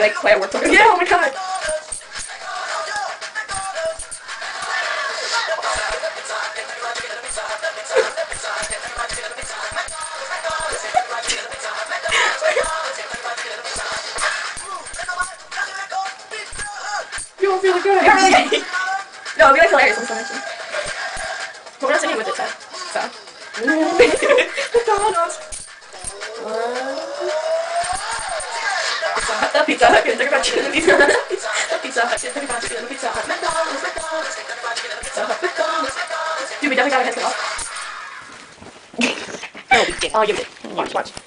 like play at work. Yeah, oh my god. You won't feel good. You're really good. No, it'll be like hilarious on Sunday. But we're not sitting with it, so. McDonald's. The Pizza Hut, Kentucky Fried Chicken, the Pizza Hut, the Pizza Hut, Kentucky Fried Chicken, the Pizza Hut, McDonald's, Pizza Hut, McDonald's. Dude, we definitely got our heads cut off. No, we didn't. I'll give it. Watch, watch.